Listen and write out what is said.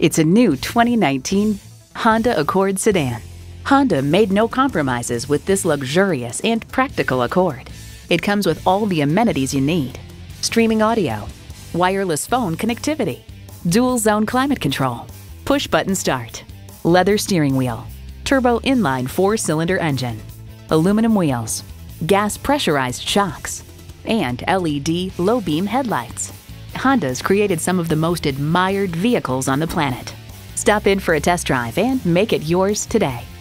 It's a new 2019 Honda Accord sedan. Honda made no compromises with this luxurious and practical Accord. It comes with all the amenities you need: streaming audio, wireless phone connectivity, dual zone climate control, push button start, leather steering wheel, turbo inline 4-cylinder engine, aluminum wheels, gas pressurized shocks, and LED low beam headlights. Honda's created some of the most admired vehicles on the planet. Stop in for a test drive and make it yours today.